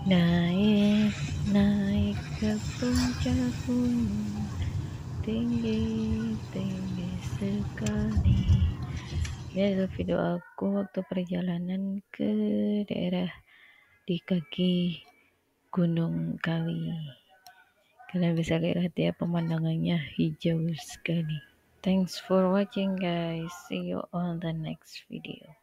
Naik, naik ke puncak gunung, tinggi, tinggi sekali. Ini adalah video aku waktu perjalanan ke daerah di kaki Gunung Kawi. Kalian bisa lihat ya, pemandangannya hijau sekali. Thanks for watching guys. See you on the next video.